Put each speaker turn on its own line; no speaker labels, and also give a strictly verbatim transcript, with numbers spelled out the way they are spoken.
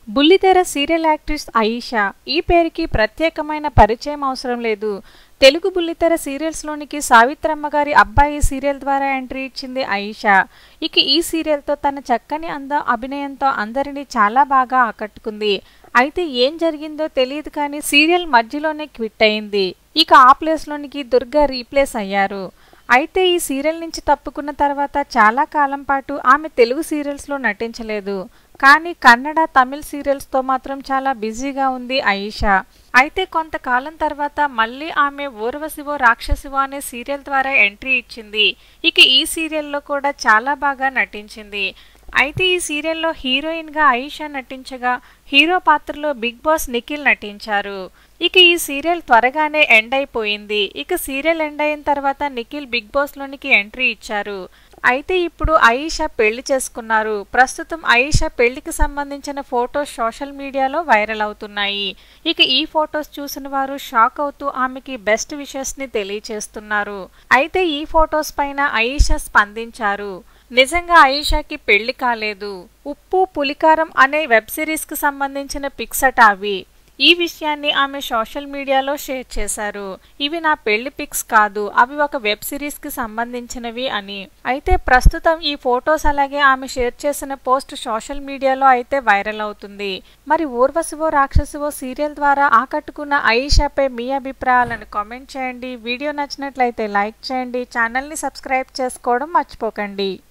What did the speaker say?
బుల్లితెర serial actress Ayesha. ఈ పేరుకి ప్రత్యేకమైన పరిచయం అవసరం లేదు. తెలుగు బుల్లితెర సీరియల్స్ లోనికి సావిత్రమ్మ గారి అబ్బాయి సీరియల్ ద్వారా ఎంట్రీ ఇచ్చింది ఆయిషా. ఇక ఈ సీరియల్ తో తన చక్కని అందం, అభినయంతో అందరినీ చాలా బాగా ఆకట్టుకుంది. అయితే ఏం జరిగిందో తెలియదు కానీ సీరియల్ మధ్యలోనే క్విట్ అయింది. ఇక ఆ ప్లేస్ లోనికి దుర్గా రీప్లేస్ అయ్యారు. అయితే ఈ సీరియల్ నుంచి తప్పుకున్న తర్వాత చాలా కాలం పాటు ఆమె తెలుగు సీరియల్స్ లో నటించలేదు. కానీ కన్నడ, తమిళ్ సీరియల్స్ తో మాత్రం చాలా బిజీగా ఉంది ఆయిషా. అయితే కొంతకాలం తర్వాత మళ్ళీ ఆమె ఊర్వశివో రాక్షసివో అనే సీరియల్ ద్వారా ఎంట్రీ ఇచ్చింది. ఇక ఈ సీరియల్లో కూడా చాలా బాగా నటించింది. అయితే ఈ సీరియల్లో హీరోయిన్ గా ఆయిషా నటించగా హీరో పాత్రలో బిగ్ బాస్ నిఖిల్ నటించారు. ఇక ఈ సీరియల్ త్వరగానే ఎండ్ అయిపోయింది. ఇక సీరియల్ ఎండ్ అయిన తర్వాత నిఖిల్ బిగ్ బాస్ లోనికి ఎంట్రీ ఇచ్చారు. అయితే ఇప్పుడు ఆయిషా పెళ్లి చేసుకున్నారు. ప్రస్తుతం ఆయిషా పెళ్లికి సంబంధించిన ఫొటోస్ సోషల్ మీడియాలో వైరల్ అవుతున్నాయి. ఇక ఈ ఫొటోస్ చూసిన వారు షాక్ అవుతూ ఆమెకి బెస్ట్ విషెస్ ని తెలియచేస్తున్నారు. అయితే ఈ ఫొటోస్ పైన ఆయిషా స్పందించారు. నిజంగా ఆయిషాకి పెళ్లి కాలేదు. ఉప్పు పులికారం అనే వెబ్ సిరీస్ కి సంబంధించిన పిక్స్ అట అవి. ఈ విషయాన్ని ఆమె సోషల్ మీడియాలో షేర్ చేశారు. ఇవి నా పెళ్లి పిక్స్ కాదు, అవి ఒక వెబ్ సిరీస్ కి సంబంధించినవి అని. అయితే ప్రస్తుతం ఈ ఫొటోస్ అలాగే ఆమె షేర్ చేసిన పోస్ట్ సోషల్ మీడియాలో అయితే వైరల్ అవుతుంది. మరి ఊర్వశివో రాక్షసివో సీరియల్ ద్వారా ఆకట్టుకున్న ఆయిషాపై మీ అభిప్రాయాలను కామెంట్ చేయండి. వీడియో నచ్చినట్లయితే లైక్ చేయండి. ఛానల్ ని సబ్స్క్రైబ్ చేసుకోవడం మర్చిపోకండి.